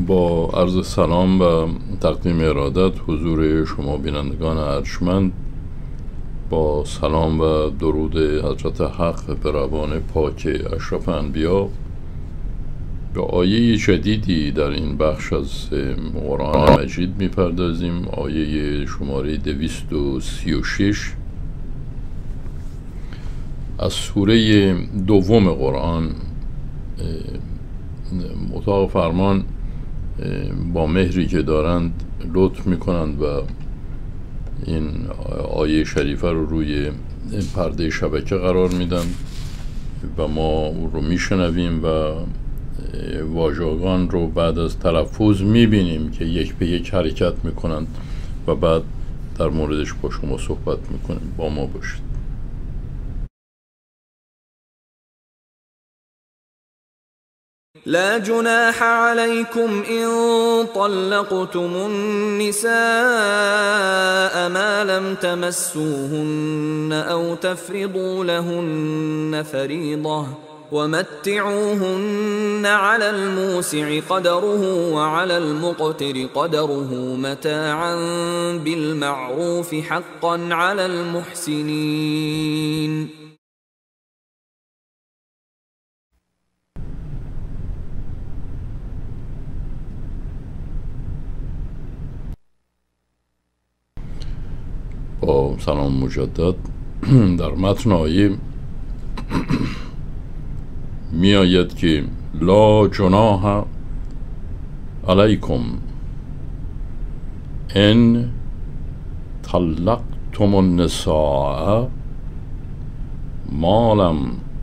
با عرض سلام و تقدیم ارادت حضور شما بینندگان ارجمند، با سلام و درود حضرت حق به روان پاک اشرف انبیا، به آیه جدیدی در این بخش از قرآن مجید میپردازیم. آیه شماره 236 از سوره دوم قرآن. اتاق فرمان با مهری که دارند لطف میکنند و این آیه شریفه رو روی پرده شبکه قرار میدن و ما رو میشنویم و واژگان رو بعد از تلفظ میبینیم که یک به یک حرکت میکنند و بعد در موردش با شما صحبت میکنیم. با ما باشید. لا جناح عليكم إن طلقتم النساء ما لم تمسوهن أو تفرضوا لهن فريضة ومتعوهن على الموسع قدره وعلى المقتر قدره متاعا بالمعروف حقا على المحسنين. با سلام مجدد. در متن آیه می آید که لا جناح علیکم ان طلقتم النساء ما لم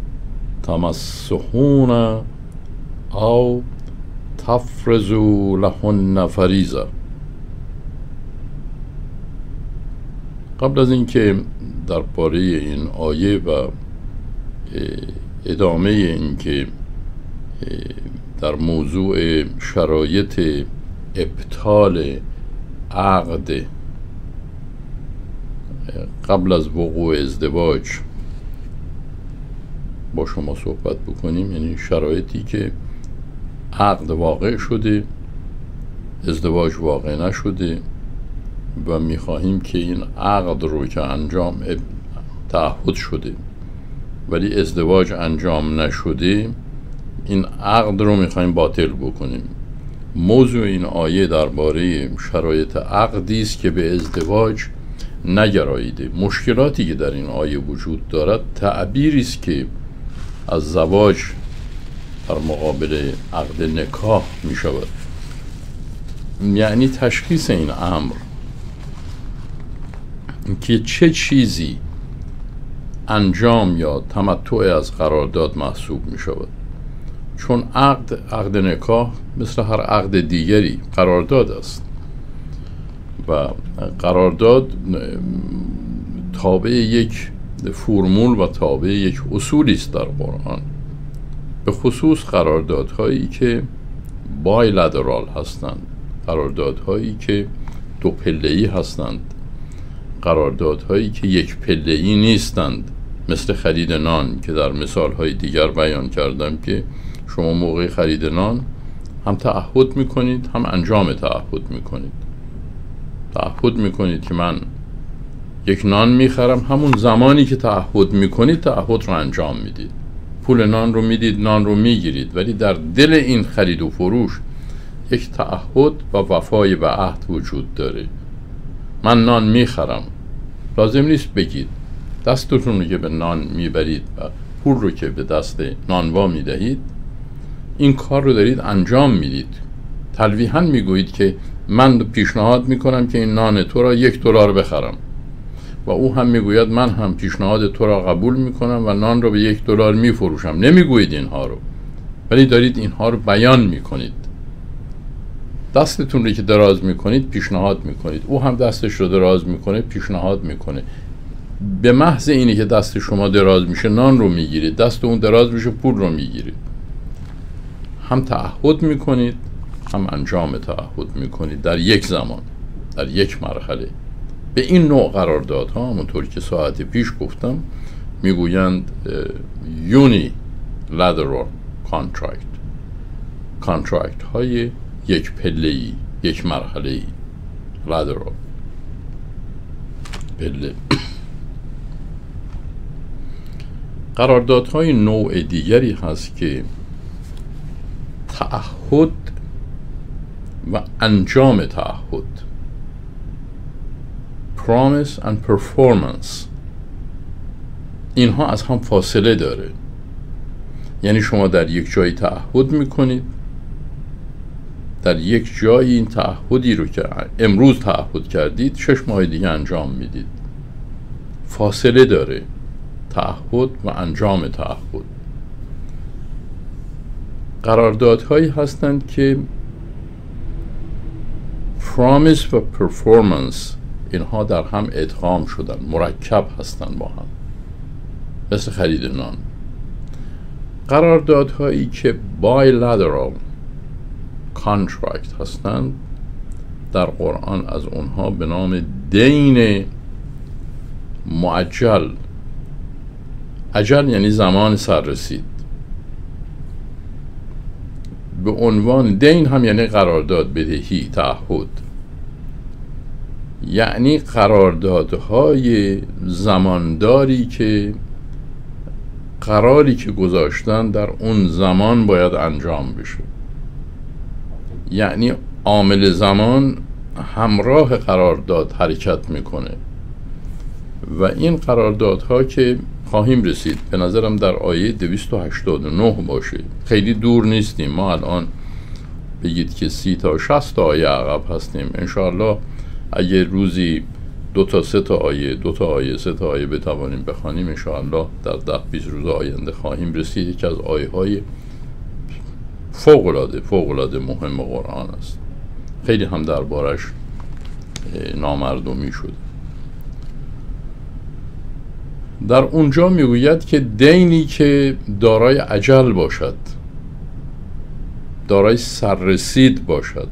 تمسهن او تفرضوا لهن فریضه. قبل از اینکه درباره این آیه و ادامه این که در موضوع شرایط ابطال عقد قبل از وقوع ازدواج با شما صحبت بکنیم، یعنی شرایطی که عقد واقع شده، ازدواج واقع نشده و میخواهیم که این عقد رو که انجام تعهد شده ولی ازدواج انجام نشده، این عقد رو میخوایم باطل بکنیم. موضوع این آیه درباره شرایط عقدی است که به ازدواج نگراییده. مشکلاتی که در این آیه وجود دارد تعبیری است که از زواج در مقابل عقد نکاح میشود، یعنی تشخیص این امر که چه چیزی انجام یا تمتع از قرارداد محسوب می شود. چون عقد نکاح مثل هر عقد دیگری قرارداد است و قرارداد تابع یک فرمول و تابع یک اصولی است در قرآن، به خصوص قراردادهایی که بایلترال هستند، قراردادهایی که دو پله‌ای هستند، قراردادهایی که یک پله‌ای نیستند، مثل خرید نان که در مثالهای دیگر بیان کردم که شما موقع خرید نان هم تعهد میکنید هم انجام تعهد میکنید. تعهد میکنید که من یک نان میخرم، همون زمانی که تعهد میکنید تعهد رو انجام میدید، پول نان رو میدید، نان رو میگیرید، ولی در دل این خرید و فروش یک تعهد و وفای به عهد وجود داره. من نان میخرم، لازم نیست بگید دستتون رو که به نان میبرید و پول رو که به دست نانوا میدهید این کار رو دارید انجام میدید. تلویحاً میگویید که من پیشنهاد میکنم که این نان تو را $1 بخرم و او هم میگوید من هم پیشنهاد تو را قبول میکنم و نان رو به $1 میفروشم. نمیگویید اینها رو، ولی دارید اینها رو بیان میکنید. دستتون رو که دراز میکنید پیشنهاد میکنید، او هم دستش رو دراز میکنه پیشنهاد میکنه. به محض اینی که دست شما دراز میشه نان رو میگیرید، دست اون دراز میشه پول رو میگیرید. هم تعهد میکنید هم انجام تعهد میکنید در یک زمان، در یک مرحله. به این نوع قراردادها همونطور که ساعت پیش گفتم میگویند unilateral contract های یک پله‌ای، یک مرحله‌ای، lateral پله. قراردادهای نوع دیگری هست که تعهد و انجام تعهد، promise and performance، اینها از هم فاصله داره. یعنی شما در یک جایی تعهد میکنید، در یک جایی این تعهدی رو که امروز تعهد کردید 6 ماه دیگه انجام میدید. فاصله داره تعهد و انجام تعهد. قراردادهایی هستند که promise و performance اینها در هم ادغام شدن، مرکب هستن با هم، مثل خرید نان. قراردادهایی که bilateral contract هستند در قرآن از اونها به نام دین معجل، اجل یعنی زمان سر رسید، به عنوان دین هم یعنی قرارداد، بدهی، تعهد، یعنی قراردادهای زمانداری که قراری که گذاشتن در اون زمان باید انجام بشه. یعنی عامل زمان همراه قرارداد حرکت میکنه و این قراردادها که خواهیم رسید به نظرم در آیه 289 باشه، خیلی دور نیستیم. ما الان بگید که 30 تا 60 تا آیه عقب هستیم. انشاءالله اگه روزی 2 تا 3 تا آیه، 2 تا آیه، 3 تا آیه بتوانیم بخوانیم، انشاءالله در 10-20 روز آینده خواهیم رسید. یکی از آیه های فوق العاده مهم قرآن است. خیلی هم دربارش نامردمی شده. در اونجا میگوید که دینی که دارای اجل باشد، دارای سررسید باشد.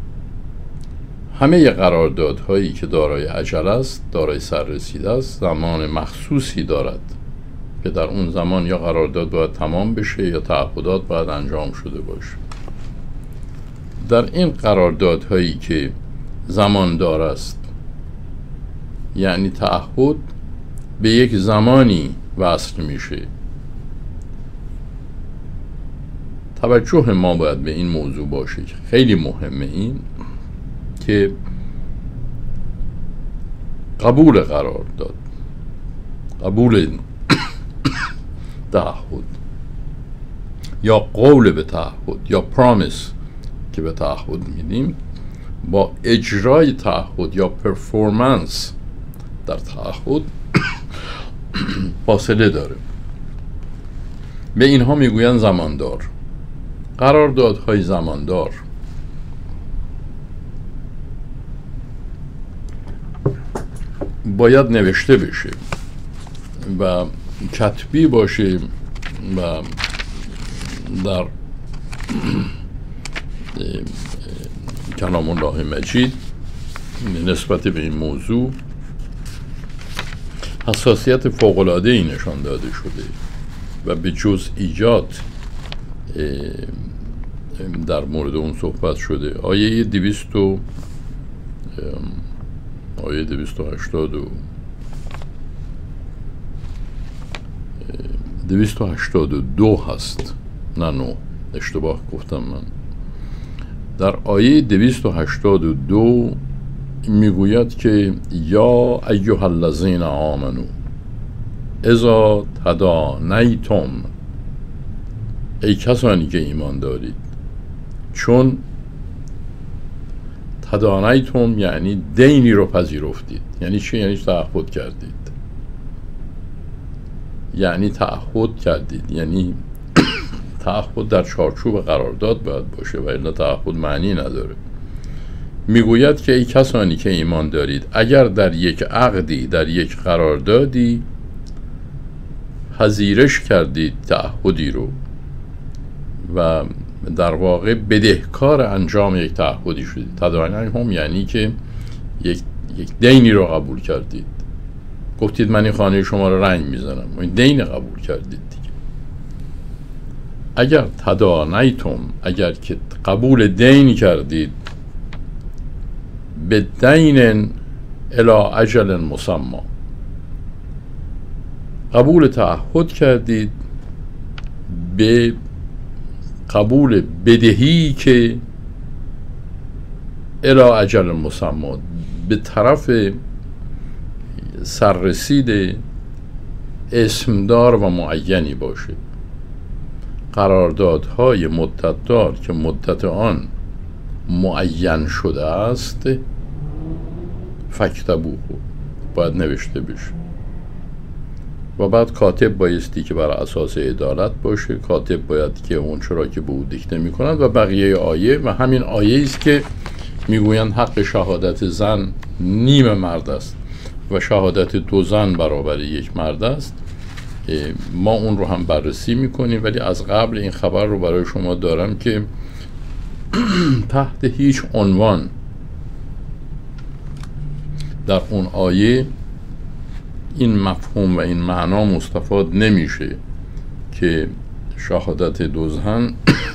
همه قراردادهایی که دارای اجل است، دارای سررسید است، زمان مخصوصی دارد که در اون زمان یا قرارداد باید تمام بشه یا تعهدات باید انجام شده باشه. در این قراردادهایی که زمان دار است، یعنی تعهد به یک زمانی وصل میشه. توجه ما باید به این موضوع باشه که خیلی مهمه، این که قبول قرارداد، قبول تعهد یا قول به تعهد یا پرامیس که به تعهد میدیم، با اجرای تعهد یا پرفورمنس در تعهد فاصله داره. به اینها میگوین زماندار. قراردادهای زماندار باید نوشته بشه و کتبی باشه و در کلام الله مجید نسبت به این موضوع حساسیت فوق‌العاده‌ای نشان داده شده و به جزئیات در مورد اون صحبت شده. آیه 282 هست، نه 9 اشتباه گفتم من. در آیه 282 میگوید که یا ایها الذین آمنو اذا تدانیتم، ای کسانی که ایمان دارید، چون تدانیتم یعنی دینی رو پذیرفتید. یعنی چی؟ یعنی تعهد کردید. یعنی تعهد کردید، یعنی تعهد در چارچوب قرارداد باید باشه و الا تعهد معنی نداره. میگوید که ای کسانی که ایمان دارید، اگر در یک عقدی، در یک قراردادی پذیرش کردید تعهدی رو و در واقع بدهکار انجام یک تعهدی شدید، تدانیتم یعنی که یک دینی رو قبول کردید. گفتید من این خانه شما رو رنگ میزنم، این دین قبول کردید دیگه. اگر تدانیتم، اگر که قبول دین کردید، به دین الی اجل مسمى، قبول تعهد کردید به قبول بدهی که الی اجل مسمى، به طرف سررسید اسمدار و معینی باشه. قراردادهای مدتدار که مدت آن معین شده است، فکتبوه، باید نوشته بشه و بعد کاتب بایستی که بر اساس عدالت باشه. کاتب باید که اون چرا که به او دیکته می کند و بقیه آیه، و همین آیه است که میگویند حق شهادت زن نیم مرد است و شهادت دو زن برابر یک مرد است. ما اون رو هم بررسی میکنیم، ولی از قبل این خبر رو برای شما دارم که تحت هیچ عنوان در اون آیه این مفهوم و این معنا مستفاد نمیشه که شهادت دو زن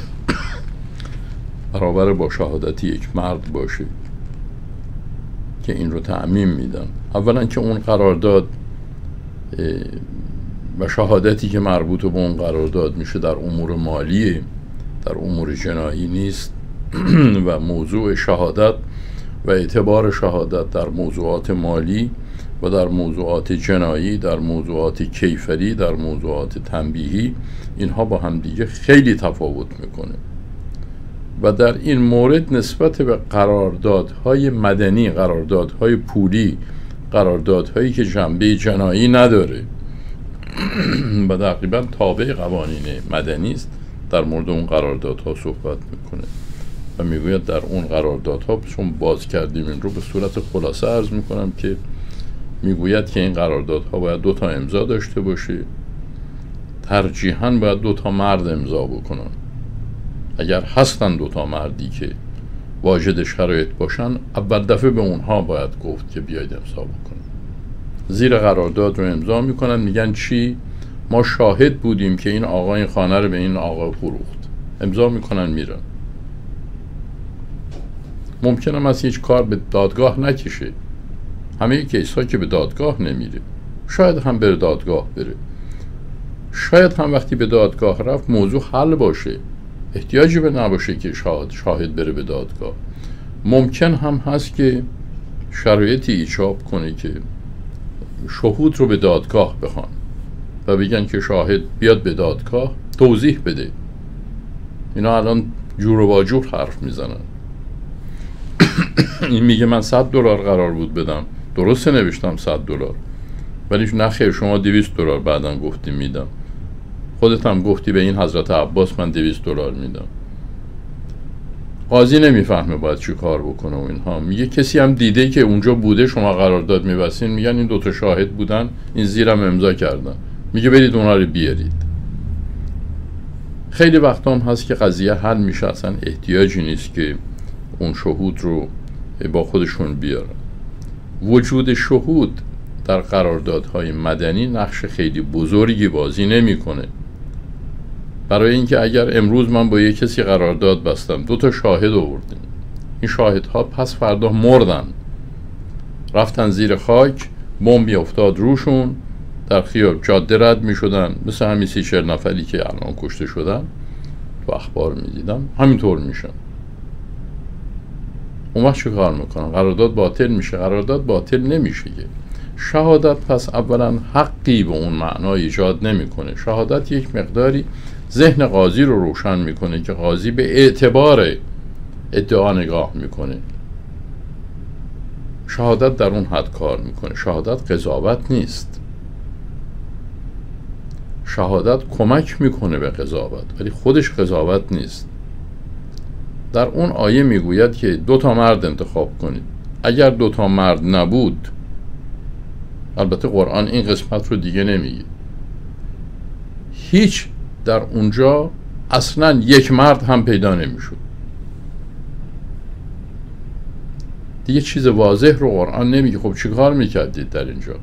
برابر با شهادت یک مرد باشه که این رو تعمیم میدن. اولا که اون قرارداد و شهادتی که مربوط به اون قرارداد میشه در امور مالیه، در امور جنایی نیست و موضوع شهادت و اعتبار شهادت در موضوعات مالی و در موضوعات جنایی، در موضوعات کیفری، در موضوعات تنبیهی، اینها با هم دیگه خیلی تفاوت میکنه. و در این مورد نسبت به قراردادهای مدنی، قراردادهای پولی، قراردادهایی که جنبه جنایی نداره و تقریبا تابع قوانین مدنی است، در مورد اون قراردادها صحبت میکنه و میگوید در اون قراردادها، چون باز کردیم این رو، به صورت خلاصه عرض میکنم که میگوید که این قراردادها باید 2 تا امضا داشته باشه، ترجیحاً باید 2 تا مرد امضا بکنن. اگر هستن 2 تا مردی که واجد شرایط باشن، اول دفعه به اونها باید گفت که بیاید امضا بکنن. زیر قرارداد رو امضا میکنن، میگن چی؟ ما شاهد بودیم که این آقا این خانه رو به این آقا فروخت. امضا میکنن میرن. ممکنه مثلا هیچ کار به دادگاه نکشه، همه کیس ها که به دادگاه نمیره، شاید هم بره دادگاه بره، شاید هم وقتی به دادگاه رفت موضوع حل باشه، احتیاجی به نباشه که شاهد بره به دادگاه. ممکن هم هست که شرایطی ایجاب کنه که شهود رو به دادگاه بخوان و بگن که شاهد بیاد به دادگاه توضیح بده. اینا الان جور و باجور حرف میزنن. این میگه من $100 قرار بود بدم، درسته نوشتم $100، ولی نخیر شما $200 بعدم گفتی میدم. خودت هم گفتی به این حضرت عباس من $200 میدم. قاضی نمیفهمه باید چی کار بکنه و اینها. میگه کسی هم دیده که اونجا بوده شما قرارداد میبستین؟ میگن این 2 تا شاهد بودن، این زیرم امضا کردن. میگه برید اونا رو بیارید. خیلی وقت هم هست که قضیه حل میشه، اصلا احتیاجی نیست که اون شهود رو با خودشون بیارن. وجود شهود در قراردادهای مدنی نقش خیلی بزرگی بازی نمیکنه. برای اینکه اگر امروز من با یک کسی قرارداد بستم، 2 تا شاهد آوردیم، این شاهدها پس فردا مردن، رفتن زیر خاک، بمبی افتاد روشون، در خیال جاده رد می شدن، مثل همین 30-40 نفری که الان کشته شدن تو اخبار می دیدم، همینطور میشن. اون وقت چه کار میکنن؟ قرارداد باطل میشه؟ قرارداد باطل نمیشه که. شهادت پس اولا حقی به اون معنا ایجاد نمیکنه. شهادت یک مقداری ذهن قاضی رو روشن میکنه که قاضی به اعتبار ادعا نگاه میکنه. شهادت در اون حد کار میکنه. شهادت قضاوت نیست. شهادت کمک میکنه به قضاوت، ولی خودش قضاوت نیست. در اون آیه میگوید که 2 تا مرد انتخاب کنید. اگر 2 تا مرد نبود، البته قرآن این قسمت رو دیگه نمیگه، هیچ در اونجا اصلا یک مرد هم پیدا نمیشد. دیگه چیز واضح رو قرآن نمیگه. خب چی کار میکردید در اینجا؟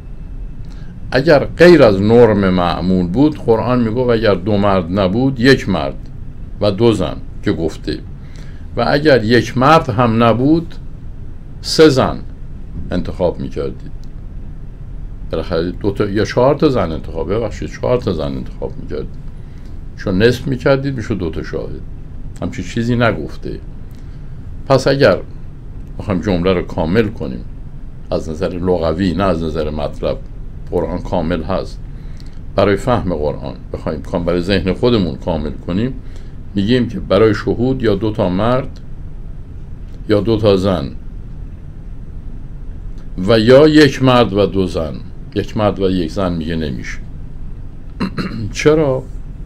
اگر غیر از نرم معمول بود، قرآن میگه اگر 2 مرد نبود 1 مرد. و 2 زن که گفته، و اگر یک مرد هم نبود 3 زن انتخاب میکردید. بالاخره 2 تا یا 4 تا زن انتخاب، ببخشید 4 تا زن انتخاب میکردید، چون نصف میکردید میشد 2 تا شاهد. همچین چیزی نگفته. پس اگر بخوایم جمله رو کامل کنیم از نظر لغوی نه از نظر مطلب، قرآن کامل هست. برای فهم قرآن بخوایم برای ذهن خودمون کامل کنیم، میگیم که برای شهود یا 2 تا مرد یا 2 تا زن و یا 1 مرد و 2 زن. 1 مرد و 1 زن میگه نمیشه. چرا؟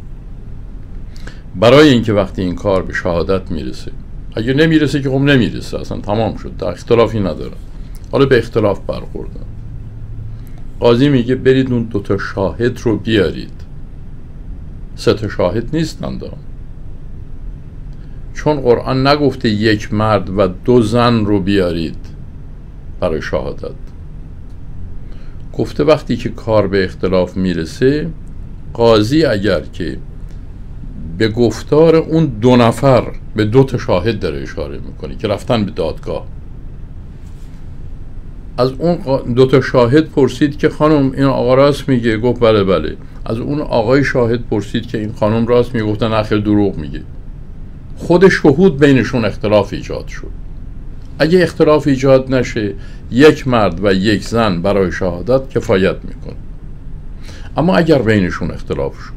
برای اینکه وقتی این کار به شهادت میرسه، اگه نمیرسه که خب نمیرسه، اصلا تمام شد، در اختلافی نداره. حالا به اختلاف برخوردن، قاضی میگه برید اون 2 تا شاهد رو بیارید. 3 تا شاهد نیستند، چون قرآن نگفته 1 مرد و 2 زن رو بیارید برای شهادت. گفته وقتی که کار به اختلاف میرسه، قاضی اگر که به گفتار اون 2 نفر، به 2 تا شاهد داره اشاره میکنه که رفتن به دادگاه، از اون 2 تا شاهد پرسید که خانم این آقا راست میگه؟ گفت بله بله. از اون آقای شاهد پرسید که این خانم راست میگه؟ گفتن آخر دروغ میگه. خود شهود بینشون اختلاف ایجاد شد. اگه اختلاف ایجاد نشه، 1 مرد و 1 زن برای شهادت کفایت میکنه. اما اگر بینشون اختلاف شد،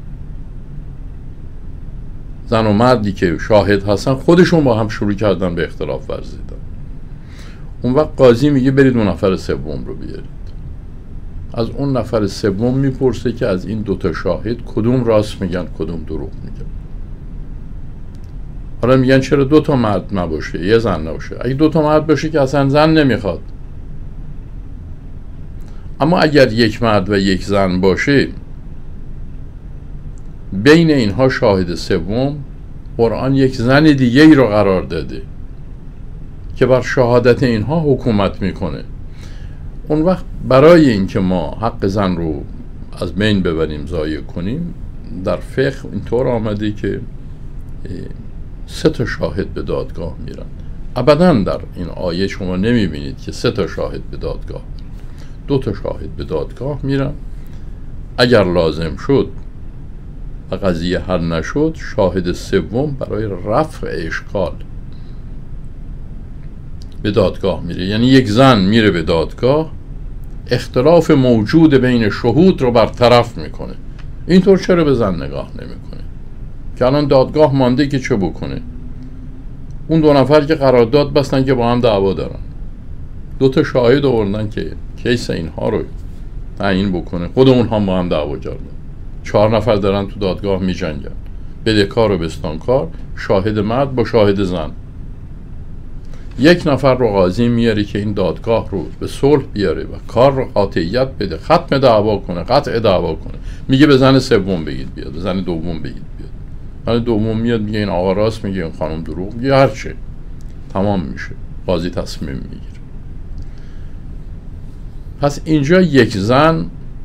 زن و مردی که شاهد هستن خودشون با هم شروع کردن به اختلاف ورزیدن، اون وقت قاضی میگه برید اون نفر سوم رو بیارید. از اون نفر سوم میپرسه که از این 2 تا شاهد کدوم راست میگن کدوم دروغ میگن. حالا میگن چرا 2 تا مرد نباشه 1 زن نباشه؟ اگه 2 تا مرد باشه که اصلا زن نمیخواد. اما اگر 1 مرد و 1 زن باشه، بین اینها شاهد سوم، قرآن 1 زن دیگه ای رو قرار داده که بر شهادت اینها حکومت میکنه. اون وقت برای اینکه ما حق زن رو از بین ببریم، ضایع کنیم، در فقه اینطور آمده که 3 تا شاهد به دادگاه میرن. ابداً در این آیه شما نمیبینید که 3 تا شاهد به دادگاه میرن. 2 تا شاهد به دادگاه میرن. اگر لازم شد و قضیه حل نشد، شاهد سوم برای رفع اشکال به دادگاه میره. یعنی 1 زن میره به دادگاه، اختلاف موجود بین شهود رو برطرف میکنه. اینطور چرا به زن نگاه نمیکنه که الان دادگاه مانده که چه بکنه؟ اون 2 نفر که قرارداد بستن که با هم دعوا دارن، 2 تا شاهد آوردن که کیس اینها رو تعیین بکنه، خود اونها با هم دعوا کردن. 4 نفر دارن تو دادگاه میجنگن، بدهکار و بستانکار، شاهد مرد با شاهد زن. 1 نفر رو قاضی میاره که این دادگاه رو به صلح بیاره و کار رو قاطعیت بده، ختم دعوا کنه، قطع دعوا کنه. میگه به زن سوم بگید بیاد، به زن دوم بگید بیاد. زن دوم میاد میگه این آقا راست میگه، این خانم دروغ میگه، هر چه تمام میشه، قاضی تصمیم میگیره. پس اینجا 1 زن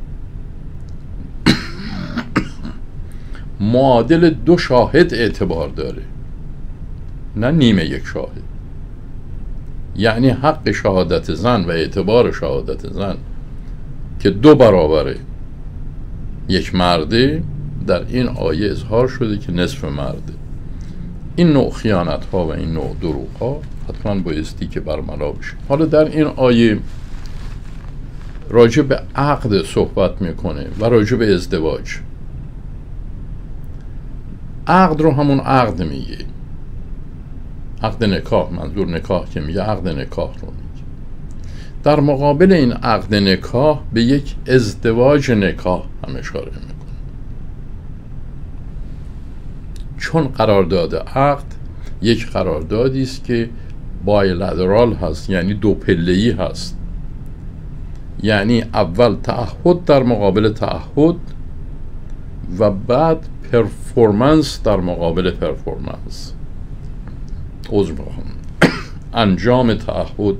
معادل 2 شاهد اعتبار داره، نه نیمه 1 شاهد. یعنی حق شهادت زن و اعتبار شهادت زن که 2 برابره 1 مرده، در این آیه اظهار شده که نصف مرده. این نوع خیانت ها و این نوع دروغ ها حتما بایستی که برملا بشه. حالا در این آیه راجع به عقد صحبت میکنه و راجع به ازدواج. عقد رو همون عقد میگه، عقد نکاح، منظور نکاح که میگه عقد نکاح رو میگه. در مقابل این عقد نکاح به یک ازدواج نکاح هم اشاره میکنه، چون قرارداد عقد یک قراردادی است که بایلترال هست، یعنی 2 پله‌ای هست. یعنی اول تعهد در مقابل تعهد و بعد پرفورمنس در مقابل پرفورمنس. انجام تعهد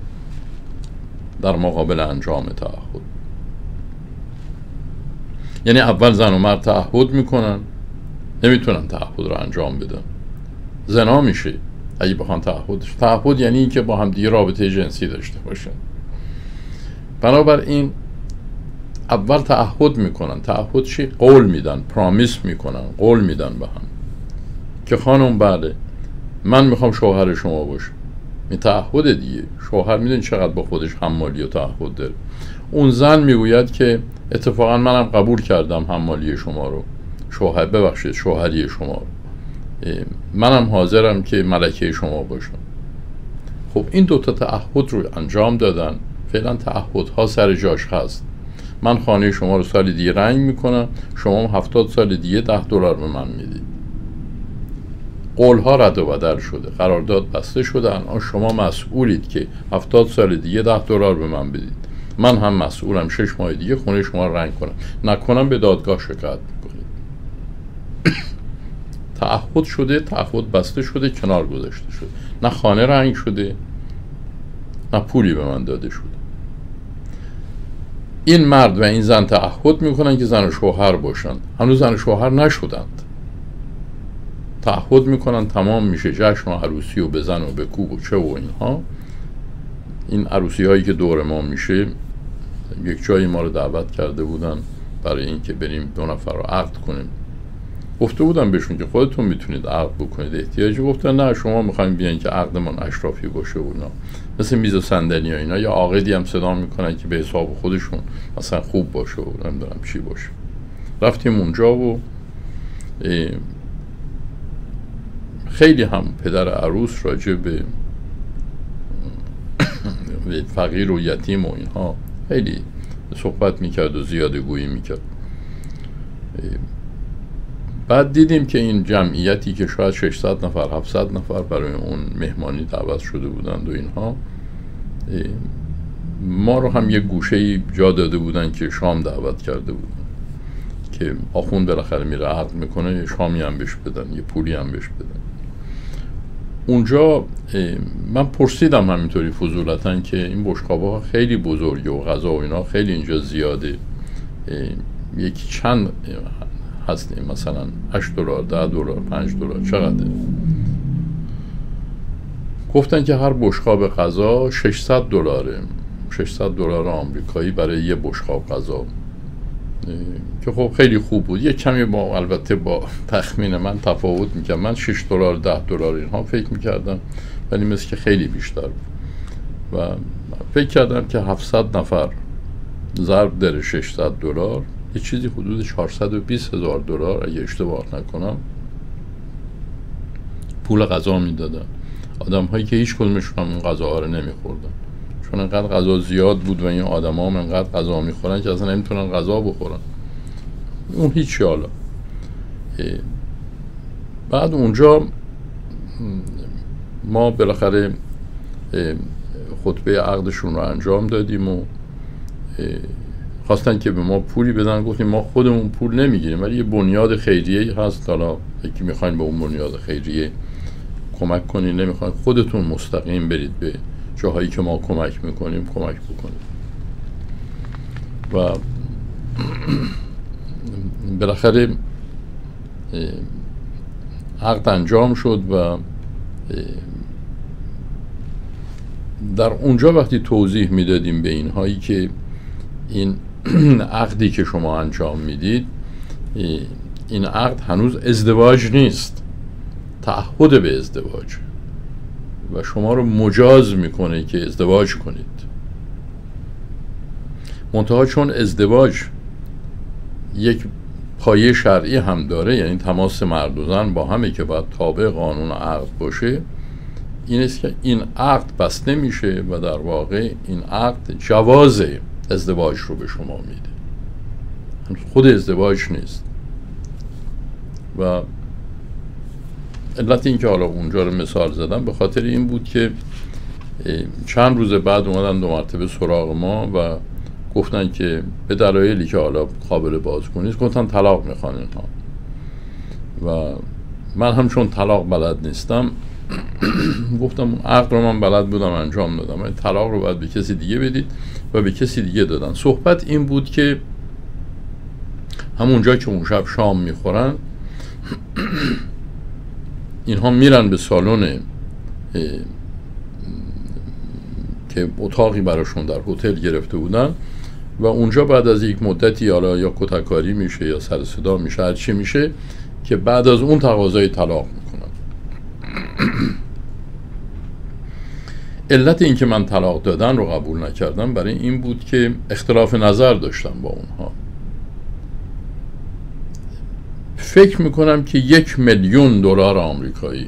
در مقابل انجام تعهد. یعنی اول زن و مرد تعهد میکنن، نمیتونن تعهد رو انجام بدن. زنا میشه اگه بخوان تعهد یعنی این که با هم دیگه رابطه جنسی داشته باشن. بنابراین اول تعهد میکنن. تعهد چی؟ قول میدن، پرامیس میکنن، قول میدن به هم که خانم بله من میخوام شوهر شما باشم. این تعهد دیگه. شوهر میدونی چقدر با خودش حمالی و تعهد داره. اون زن میگوید که اتفاقا منم قبول کردم حمالی شما رو، شوهری شما رو، منم حاضرم که ملکه شما باشم. خب این دوتا تعهد رو انجام دادن. فعلا تعهدها سر جاش هست. من خانه شما رو سال دیگه رنگ میکنم، شما 70 سال دیگه $10 به من میدید. قولها رد و بدل شده، قرارداد بسته شده. الان شما مسئولید که 70 سال دیگه $10 به من بدید. من هم مسئولم 6 ماه دیگه خونه شما رو رنگ کنم. نکنم به دادگاه شکایت میکنید. تعهد شده، تعهد بسته شده، کنار گذاشته شده. نه خانه رنگ شده، نه پولی به من داده شده. این مرد و این زن تعهد میکنن که زن و شوهر باشن. هنوز زن و شوهر نشدند. تعهد میکنن، تمام میشه جشن و عروسی و بزن و بکوب و چه و اینها. این عروسی هایی که دور ما میشه، یک جایی ما رو دعوت کرده بودن برای این که بریم 2 نفر رو عقد کنیم. گفته بودم بهشون که خودتون میتونید عقد بکنید، احتیاجی. گفتن نه شما میخوایم بیاین که عقدمون اشرافی باشه و اینا، مثل میز و صندلی و اینا. یا عاقدی هم صدا میکنن که به حساب خودشون مثلا خوب باشه و نمیدونم چی باشه. رفتیم اونجا و خیلی هم پدر عروس راجع به فقیر و یتیم و اینها خیلی صحبت میکرد و زیاده گویی میکرد. بعد دیدیم که این جمعیتی که شاید 600 نفر 700 نفر برای اون مهمانی دعوت شده بودند و اینها، ما رو هم یک گوشه‌ای جا داده بودن که شام دعوت کرده بودن که آخوند بالاخره میره عقد میکنه، یه شامی هم بهش بدن، یه پولی هم بهش بدن. اونجا من پرسیدم همینطوری فضولتاً که این بشقاب‌ها خیلی بزرگه و غذا و اینا خیلی اینجا زیاده، یکی چند هست؟ مثلا $8 $10 $5 چقدر؟ گفتن که هر بشقاب غذا $600، $600 آمریکایی برای یه بشقاب غذا، که خب خیلی خوب بود. یه کمی با البته با تخمین من تفاوت میکرد. من $6 $10 اینها فکر میکردم، ولی مثل که خیلی بیشتر بود و فکر کردم که 700 نفر ضرب در $600 یه چیزی حدود $420,000 اگه اشتباه نکنم پول غذا میدادن. آدم هایی که هیچ کدومشون هم اون غذاها رو نمیخوردن، چون انقدر غذا زیاد بود و این آدم ها هم انقدر غذا میخورن که اصلا نمیتونن غذا بخورن. اون هیچی. حالا بعد اونجا ما بالاخره خطبه عقدشون رو انجام دادیم و خواستن که به ما پولی بدن. گفتیم ما خودمون پول نمیگیریم، ولی یه بنیاد خیریه هست، حالا یکی میخواین به اون بنیاد خیریه کمک کنین، نمیخواین خودتون مستقیم برید به جاهایی که ما کمک میکنیم کمک بکنید. و بالاخره عقد انجام شد و در اونجا وقتی توضیح میدادیم به اینهایی که این عقدی که شما انجام میدید، این عقد هنوز ازدواج نیست، تعهد به ازدواج و شما رو مجاز میکنه که ازدواج کنید. منتها چون ازدواج یک پایه شرعی هم داره، یعنی تماس مرد و زن با همه که باید تابع قانون عقد باشه، این است که این عقد بسته میشه و در واقع این عقد جواز ازدواج رو به شما میده، خود ازدواج نیست. و علت این که حالا اونجا رو مثال زدم به خاطر این بود که چند روز بعد اومدن 2 مرتبه سراغ ما و گفتن که به دلایلی که حالا قابل بازگو نیست گفتن طلاق میخوان اینها. و من هم چون طلاق بلد نیستم گفتم عقد رو من بلد بودم انجام دادم، ولی طلاق رو باید به کسی دیگه بدید و به کسی دیگه دادن. صحبت این بود که همونجا که اون شب شام میخورن اینها میرن به سالن که اتاقی براشون در هتل گرفته بودن و اونجا بعد از یک مدتی حالا یا کتککاری میشه یا سر صدا میشه، هر چی میشه که بعد از اون تقاضای طلاق میکنن. علت این که من طلاق دادن رو قبول نکردم برای این بود که اختلاف نظر داشتم با اونها. فکر میکنم که $1,000,000 آمریکایی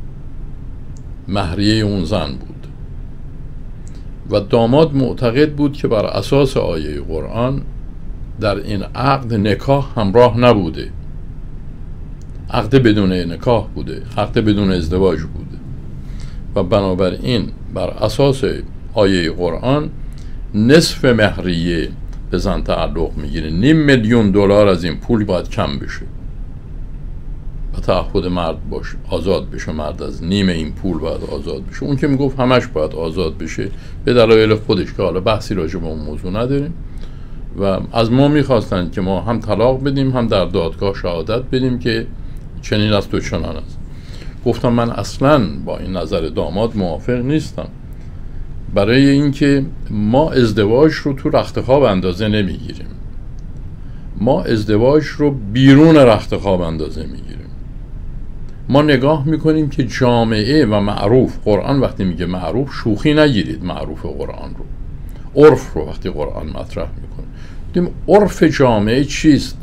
مهریه اون زن بود و داماد معتقد بود که بر اساس آیه قرآن در این عقد نکاح همراه نبوده، عقد بدون نکاح بوده، عقد بدون ازدواج بوده و بنابراین بر اساس آیه قرآن نصف مهریه به زن تعلق میگیره. $500,000 از این پول باید کم بشه و تعهد مرد باشه، آزاد بشه. مرد از نیم این پول باید آزاد بشه. اون که میگفت همش باید آزاد بشه به دلایل خودش که حالا بحثی راجع به اون موضوع نداریم و از ما میخواستن که ما هم طلاق بدیم هم در دادگاه شهادت بدیم که چنین است و چنان است. گفتم من اصلا با این نظر داماد موافق نیستم، برای اینکه ما ازدواج رو تو رختخواب اندازه نمیگیریم، ما ازدواج رو بیرون رختخواب اندازه میگیریم. ما نگاه میکنیم که جامعه و معروف، قرآن وقتی میگه معروف شوخی نگیرید، معروف قرآن رو، عرف رو وقتی قرآن مطرح میکنه دیدیم عرف جامعه چیست.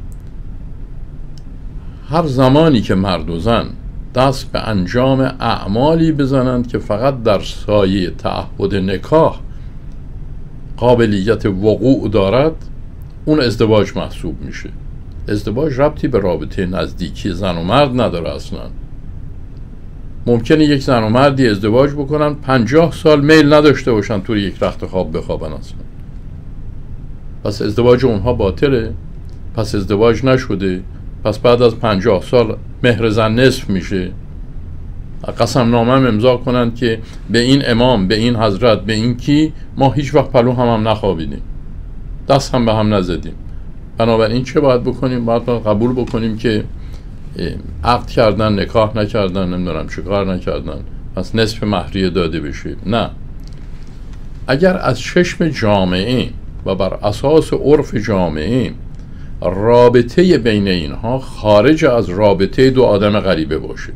هر زمانی که مرد و زن دست به انجام اعمالی بزنند که فقط در سایه تعهد نکاح قابلیت وقوع دارد، اون ازدواج محسوب میشه. ازدواج ربطی به رابطه نزدیکی زن و مرد نداره اصلا. ممکنه یک زن و مردی ازدواج بکنن 50 سال میل نداشته باشن توی یک رخت خواب بخوابن اصلا. پس ازدواج اونها باطله، پس ازدواج نشده، پس بعد از 50 سال مهر زن نصف میشه. قسم نامه امضا کنند که به این امام، به این حضرت، به این کی ما هیچ وقت پلو هم نخوابیدیم، دست هم به هم نزدیم. بنابراین چه باید بکنیم؟ باید قبول بکنیم که عقد کردن، نکاح نکردن، نمیدونم چه کار نکردن، پس نصف مهریه داده بشه. نه، اگر از چشم جامعه و بر اساس عرف جامعه رابطه بین اینها خارج از رابطه دو آدم غریبه باشه،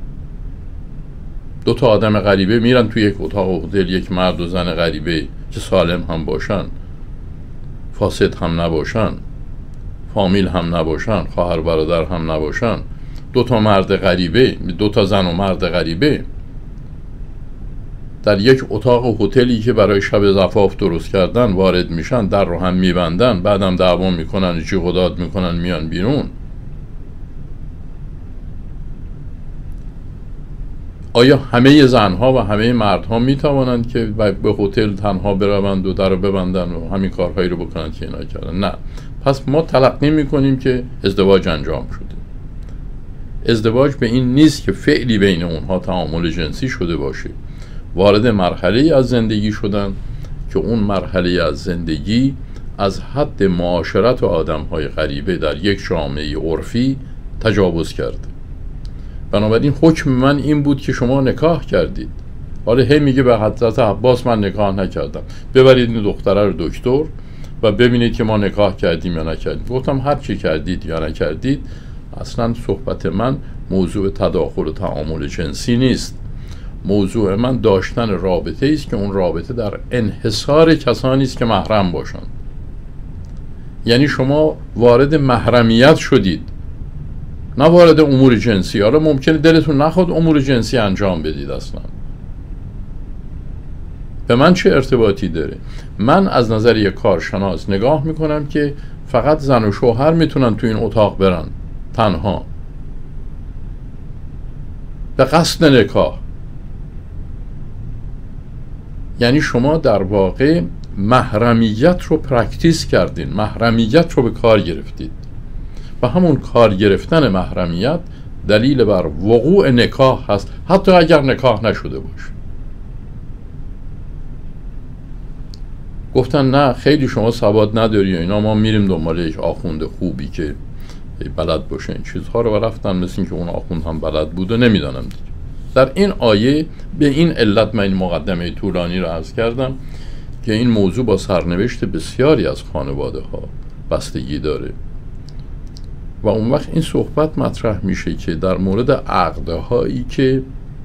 دو تا آدم غریبه میرن توی یک اتاق هتل، یک مرد و زن غریبه که سالم هم باشن، فاسد هم نباشن، فامیل هم نباشن، خواهر برادر هم نباشن، دو تا مرد غریبه، دو تا زن و مرد غریبه در یک اتاق هتلی که برای شب زفاف درست کردن وارد میشن، در رو هم میبندن، بعدم دعوا میکنن، جیغ و داد میکنن، میان بیرون. آیا همه زنها و همه مردها میتوانند که به هتل تنها بروند و در رو ببندن و همین کارهایی رو بکنند که اینا کردن؟ نه. پس ما تلقی میکنیم که ازدواج انجام شده. ازدواج به این نیست که فعلی بین اونها تعامل جنسی شده باشه، وارد مرحله از زندگی شدن که اون مرحله از زندگی از حد معاشرت و آدم‌های غریبه در یک جامعه عرفی تجاوز کرده. بنابراین حکم من این بود که شما نکاح کردید. حالا هی میگه به حضرت عباس من نکاح نکردم، ببرید این دختره رو دکتر و ببینید که ما نکاح کردیم یا نکردیم. گفتم هر چی کردید یا نکردید، اصلا صحبت من موضوع تداخل و تعامل جنسی نیست. موضوع من داشتن رابطه است که اون رابطه در انحصار کسانی است که محرم باشند. یعنی شما وارد محرمیت شدید، نه وارد امور جنسی. حالا ممکنه دلتون نخواد امور جنسی انجام بدید، اصلا به من چه ارتباطی داره؟ من از نظر یک کارشناس نگاه میکنم که فقط زن و شوهر میتونن تو این اتاق برن تنها به قصد نکاح. یعنی شما در واقع محرمیت رو پرکتیس کردین، محرمیت رو به کار گرفتید و همون کار گرفتن محرمیت دلیل بر وقوع نکاح هست، حتی اگر نکاح نشده باشه. گفتن نه خیلی شما سواد نداری و اینا، ما میریم دنبال یک آخوند خوبی که بلد باشه این چیزها رو و رفتن مثل این که اون آخوند هم بلد بود و نمیدانم دیگه. در این آیه به این علت من این مقدمه طولانی رو عرض کردم که این موضوع با سرنوشت بسیاری از خانواده ها بستگی داره و اون وقت این صحبت مطرح میشه که در مورد عقدهایی که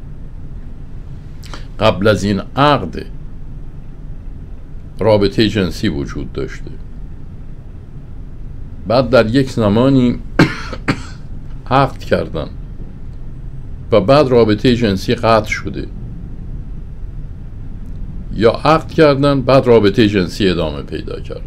قبل از این عقد رابطه جنسی وجود داشته، بعد در یک زمانی عقد کردن و بعد رابطه جنسی قطع شده، یا عقد کردن بعد رابطه جنسی ادامه پیدا کرده.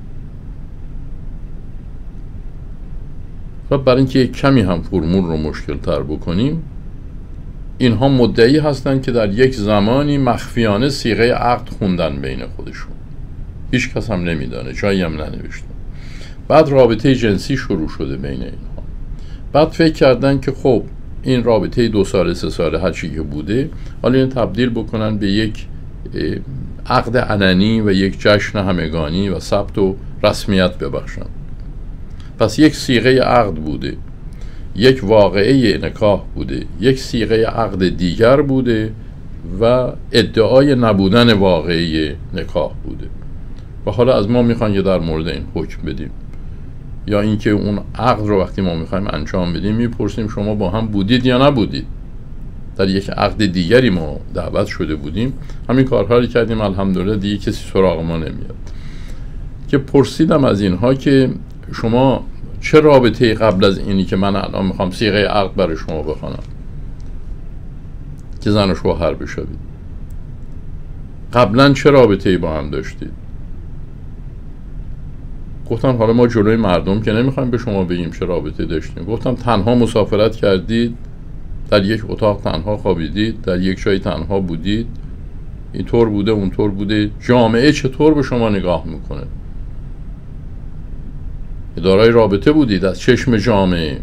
و برای اینکه یک کمی هم فرمول رو مشکل تر بکنیم، اینها مدعی هستند که در یک زمانی مخفیانه صیغه عقد خوندن بین خودشون، هیچ کس هم نمیدانه، جایی هم ننوشته. بعد رابطه جنسی شروع شده بین اینها، بعد فکر کردن که خب این رابطه 2 ساله 3 ساله هر چی که بوده حالا این تبدیل بکنن به یک عقد علنی و یک جشن همگانی و ثبت و رسمیت ببخشن. پس یک صیغه عقد بوده، یک واقعه نکاح بوده، یک صیغه عقد دیگر بوده و ادعای نبودن واقعه نکاح بوده و حالا از ما میخوان که در مورد این حکم بدیم، یا اینکه اون عقد رو وقتی ما میخوایم انجام بدیم میپرسیم شما با هم بودید یا نبودید. در یک عقد دیگری ما دعوت شده بودیم، همین کارها رو کردیم، الحمدلله دیگه کسی سراغ ما نمیاد. که پرسیدم از اینها که شما چه رابطه قبل از اینی که من الان میخوام صیغه عقد برای شما بخونم که زن و شوهر بشوید، قبلا چه رابطه‌ای با هم داشتید؟ گفتم حالا ما جلوی مردم که نمیخوایم به شما بگیم چه رابطه داشتیم. گفتم تنها مسافرت کردید، در یک اتاق تنها خوابیدید، در یک جای تنها بودید، اینطور بوده اونطور بوده، جامعه چطور به شما نگاه میکنه؟ دارای رابطه بودید از چشم جامعه.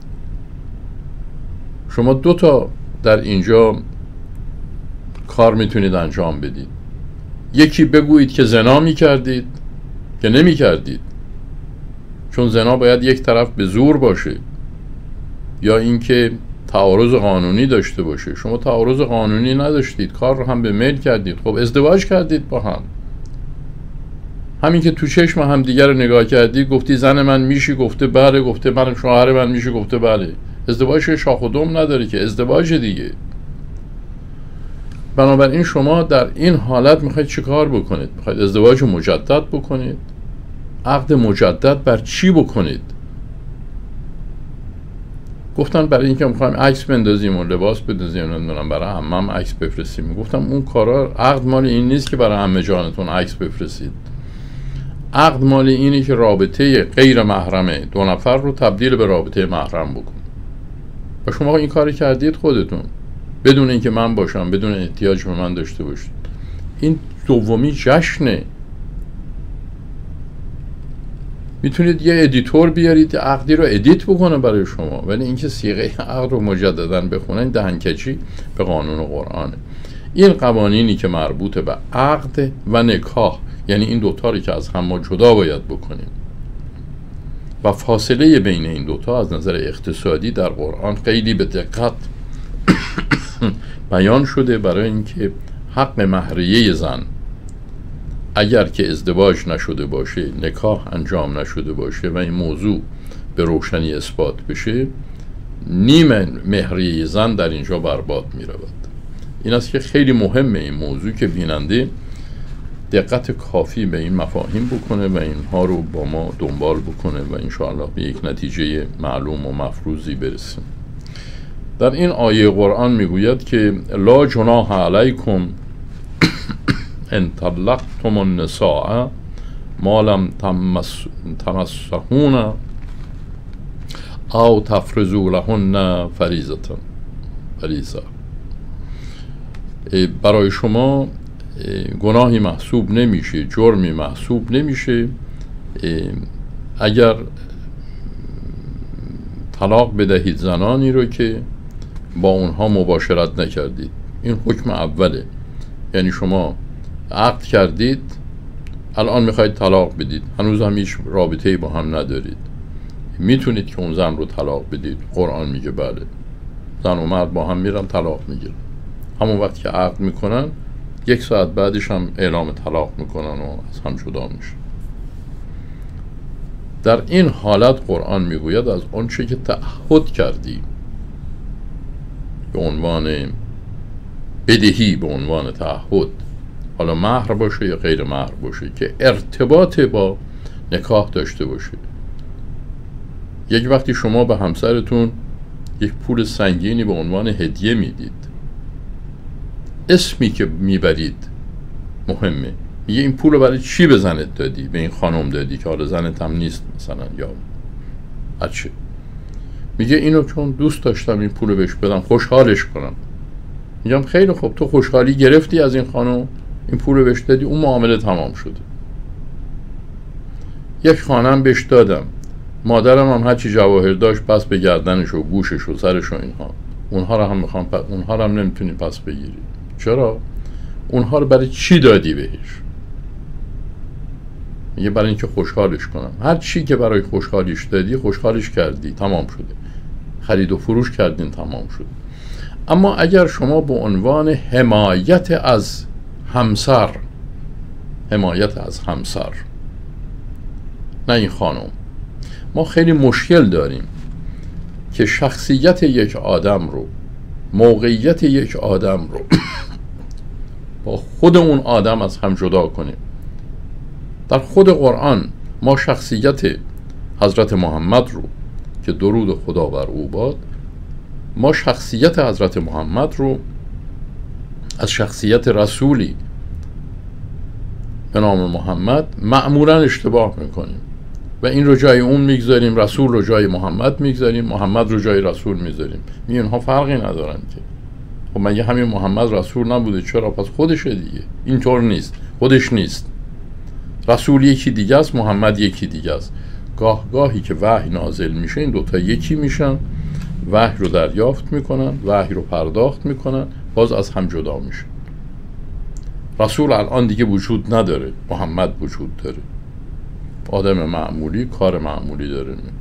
شما 2 تا در اینجا کار میتونید انجام بدید. یکی بگویید که زنا میکردید که نمیکردید، چون زنا باید یک طرف به زور باشه، یا اینکه تعارض قانونی داشته باشه. شما تعارض قانونی نداشتید، کار رو هم به میل کردید، خب ازدواج کردید با هم. همین که تو چشم هم دیگر رو نگاه کردید، گفتی زن من میشی، گفته بله، گفته من شوهر من میشی، گفته بله. ازدواج شاخ و دم نداره که، ازدواج دیگه. بنابراین شما در این حالت میخواید چی کار بکنید؟ میخواید ازدواج مجدد بکنید؟ عقد مجدد بر چی بکنید؟ گفتن برای اینکه میخوایم عکس بندازیم و لباس بندازیم، نمیدونم برای عمم عکس بفرستیم. گفتم اون کارا، عقد مال این نیست که برای عمه جانتون عکس بفرستید. عقد مال اینه که رابطه غیر محرمه 2 نفر رو تبدیل به رابطه محرم بکن. و شما این کاری کردید خودتون، بدون اینکه من باشم، بدون احتیاج به من داشته باشید. این دومی جشنه. میتونید یه ادیتور بیارید عقدی رو ادیت بکنه برای شما، ولی اینکه صیغه عقد رو مجددا بخونن دهنکجی به قانون و قرآنه. این قوانینی که مربوط به عقد و نکاح، یعنی این 2 تا رو که از هم ما جدا باید بکنیم و فاصله بین این 2 تا از نظر اقتصادی در قرآن خیلی به دقت بیان شده، برای اینکه حق مهریه زن اگر که ازدواج نشده باشه، نکاح انجام نشده باشه و این موضوع به روشنی اثبات بشه، نیم مهریه زن در اینجا برباد می رود. این است که خیلی مهمه این موضوع که بیننده دقت کافی به این مفاهیم بکنه و اینها رو با ما دنبال بکنه و انشاءالله به یک نتیجه معلوم و مفروضی برسیم. در این آیه قرآن میگوید که لا جناح علیکم ان طلقتم النساء ما لم تمسهن او تفرضوا لهن فریضه. برای شما گناهی محسوب نمیشه، جرمی محسوب نمیشه اگر طلاق بدهید زنانی رو که با اونها مباشرت نکردید. این حکم اوله. یعنی شما عقد کردید، الان میخواید طلاق بدید، هنوز هم هیچ رابطه‌ای با هم ندارید، میتونید که اون زن رو طلاق بدید؟ قرآن میگه بله. زن و مرد با هم میرن طلاق میگیرن، همون وقتی که عقد میکنن 1 ساعت بعدش هم اعلام طلاق میکنن و از هم جدا میشن. در این حالت قرآن میگوید از اون چه که تعهد کردی به عنوان بدهی، به عنوان تعهد، حالا مهر باشه یا غیر مهر باشه، که ارتباط با نکاح داشته باشه. یک وقتی شما به همسرتون یک پول سنگینی به عنوان هدیه میدید، اسمی که میبرید مهمه. میگه این پول رو برای چی به زنت دادی؟ به این خانم دادی که حالا زنت هم نیست مثلا، یا بچه. میگه اینو چون دوست داشتم این پول رو بهش بدم خوشحالش کنم. میگم خیلی خوب، تو خوشحالی گرفتی از این خانم، این پول رو بهش دادی، اون معامله تمام شده. یک خانم بهش دادم، مادرم هم هرچی جواهر داشت پس به گردنش و گوشش و سرش و اینها، اونها رو هم میخوام اونها رو هم نمیتونی پس بگیری. چرا؟ اونها رو برای چی دادی بهش؟ میگه برای اینکه خوشحالش کنم. هر چی که برای خوشحالیش دادی خوشحالش کردی، تمام شده. خرید و فروش کردین، تمام شده. اما اگر شما به عنوان حمایت از همسر، نه این خانم، ما خیلی مشکل داریم که شخصیت یک آدم رو، موقعیت یک آدم رو با خود اون آدم از هم جدا کنیم. در خود قرآن ما شخصیت حضرت محمد رو که درود خدا بر او باد، ما شخصیت حضرت محمد رو از شخصیت رسولی به نام محمد معمولا اشتباه میکنیم و این رو جای اون میگذاریم، رسول رو جای محمد میگذاریم، محمد رو جای رسول میذاریم. اینها فرقی ندارن که. خب مگه همین محمد رسول نبوده؟ چرا؟ پس خودشه دیگه. اینطور نیست، خودش نیست. رسول یکی دیگه است، محمد یکی دیگه است. گاهی که وحی نازل میشه این دوتا یکی میشن، وحی رو دریافت میکنن، وحی رو پرداخت میکنن، باز از هم جدا میشه. رسول الان دیگه وجود نداره، محمد وجود داره. آدم معمولی کار معمولی داره میکنه.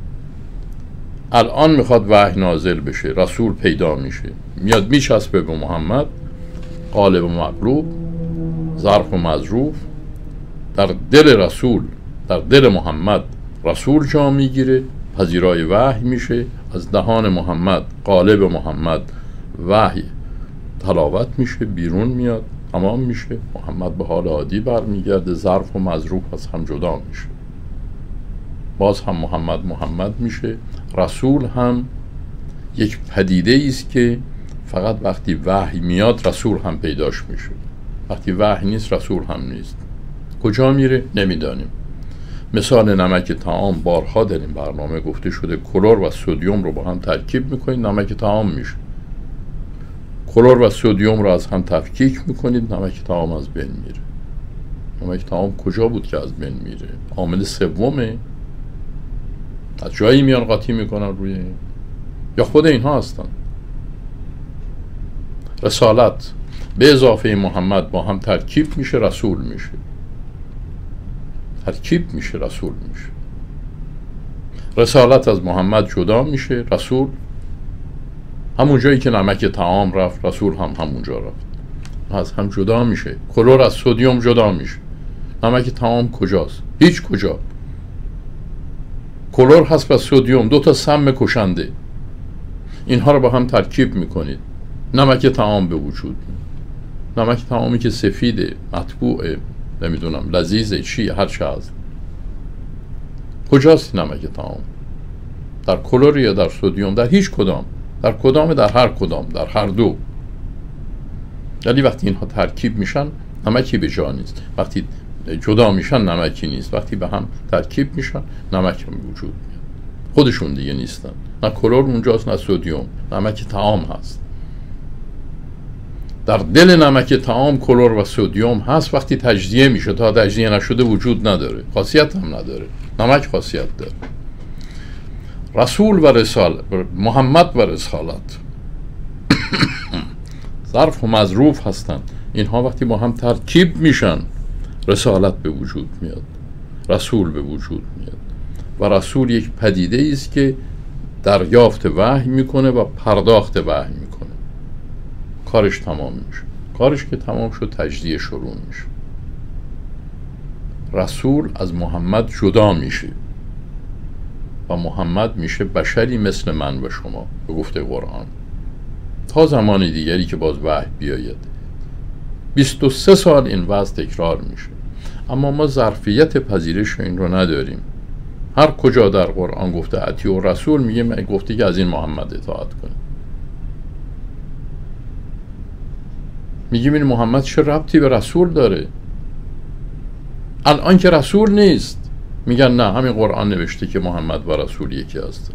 الان میخواد وحی نازل بشه، رسول پیدا میشه، میاد میچسبه به محمد، قالب و مقلوب، ظرف و مظروف، در دل رسول، در دل محمد رسول جا میگیره، پذیرای وحی میشه، از دهان محمد، قالب محمد وحی تلاوت میشه، بیرون میاد، تمام میشه، محمد به حال عادی برمیگرده، ظرف و مظروف از هم جدا میشه، باز هم محمد میشه. رسول هم یک پدیده است که فقط وقتی وحی میاد رسول هم پیداش میشه، وقتی وحی نیست رسول هم نیست. کجا میره؟ نمیدانیم. مثال نمک طعام، بارها در این برنامه گفته شده، کلور و سدیم رو با هم ترکیب میکنید نمک طعام میشه. کلور و سدیم رو از هم تفکیک میکنید، نمک طعام از بین میره. نمک طعام کجا بود که از بین میره؟ عامل سومه، از جایی میان قاطی میکنن روی، یا خود اینها هستن. رسالت به اضافه محمد با هم ترکیب میشه، رسول میشه. ترکیب میشه، رسول میشه. رسالت از محمد جدا میشه، رسول همون جایی که نمک طعام رفت رسول هم همونجا رفت، از هم جدا میشه. کلور از سدیم جدا میشه. نمک طعام کجاست؟ هیچ کجا. کلور هست و سدیم، دو تا سم کشنده، اینها رو با هم ترکیب میکنید، نمک طعام به وجود. نمک طعامی که سفیده، مطبوعه، نمیدونم لذیذه، چیه، هر چه هست. کجاست نمک طعام؟ در کلور یا در سدیم؟ در هیچ کدام. در کدام؟ در هر کدام، در هر دو. یعنی وقتی اینها ترکیب میشن نمکی به جا نیست، وقتی جدا میشن نمکی نیست، وقتی به هم ترکیب میشن نمک هم وجود میاد. خودشون دیگه نیستن، نه کلور اونجاست نه سدیم، نمک طعام هست. در دل نمک طعام کلور و سدیم هست. وقتی تجزیه میشه، تا تجزیه نشده وجود نداره، خاصیت هم نداره. نمک خاصیت داره. رسول و رسالت، محمد و رسالت ظرف و مظروف هستن. اینها وقتی با هم ترکیب میشن رسالت به وجود میاد، رسول به وجود میاد. و رسول یک پدیده است که دریافت وحی میکنه و پرداخت وحی میکنه. کارش تمام میشه. کارش که تمام شد تجزیه شروع میشه. رسول از محمد جدا میشه و محمد میشه بشری مثل من و شما به گفته قرآن، تا زمان دیگری که باز وحی بیاید. 23 سال این وضع تکرار میشه، اما ما ظرفیت پذیرش این رو نداریم. هر کجا در قرآن گفته اطیعوا الرسول میگه گفته که از این محمد اطاعت کنه. میگیم این محمد چه ربطی به رسول داره؟ الان که رسول نیست میگن نه همین قرآن نوشته که محمد و رسول یکی هستن.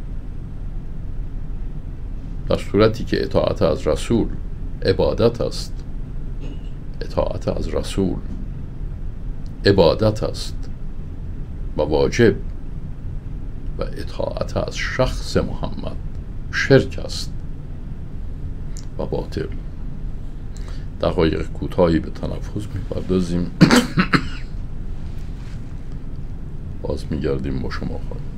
در صورتی که اطاعت از رسول عبادت است، اطاعت از رسول عبادت است و واجب، و اطاعت از شخص محمد شرک است و باطل. دقایق کوتاهی به تنفس میپردازیم، باز میگردیم با شما خواهیم.